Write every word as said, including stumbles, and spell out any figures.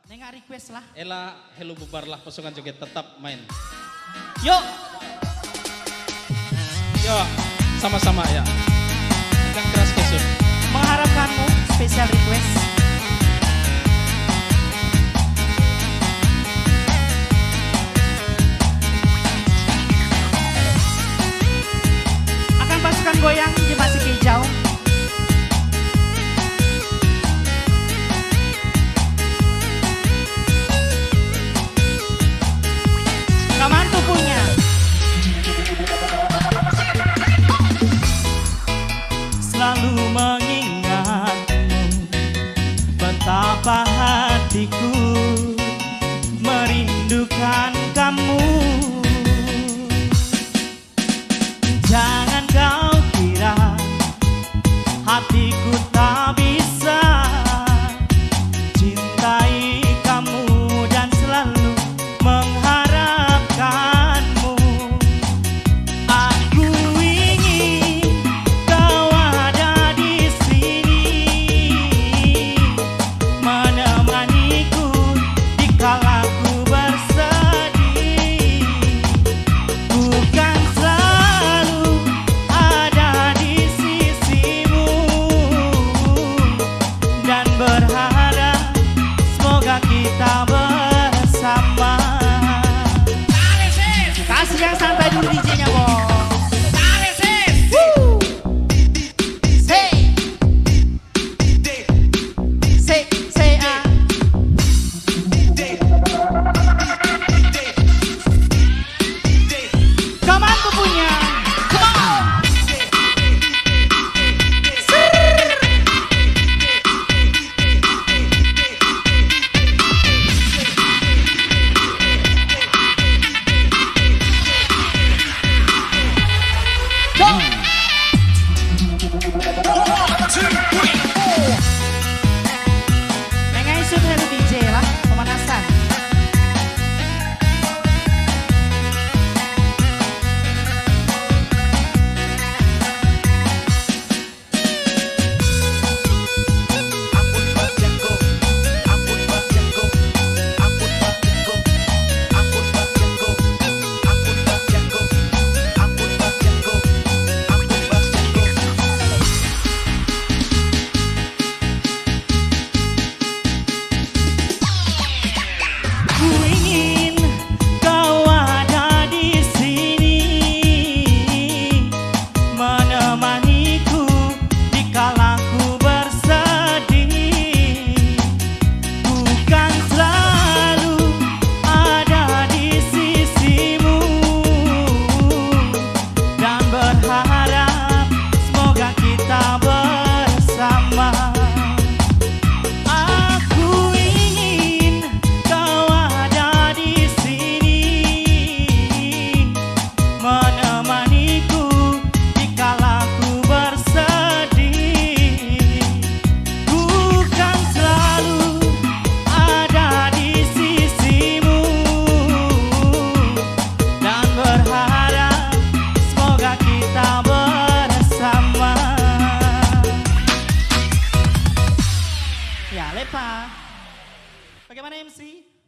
Nengak request lah. Ela hello bubar lah pasukan joget tetap main. Yuk. Yuk sama-sama ya. Yang keras kesut. Mengharapkanmu special request. Akan pasukan goyang di masih hijau. Kamantu punya. Selalu mengingatmu, betapa hatiku merindukan kamu. Jangan kau kira hatiku tak bisa cintai kamu dan selalu mengharapkanmu. Aku ingin kau ada di sini menemaniku dikala ku bersedih. Bukan selalu ada di sisimu dan berharap semoga kita bersama. Kasih yang santai dulu D J-nya, Bos. Say. Say, say, ah. Kamanku punya. Come on. Nengai shoot hello D J lah, pemanasan. Ku ingin kau ada di sini menemaniku dikala ku bersedih. Bukan selalu ada di sisimu dan berharap semoga kita bersama. Aku ingin kau ada di sini menemaniku dikala ku bersedih. Bukan selalu ada di sisimu dan berharap semoga kita bersama. Ya, lepa. Bagaimana M C?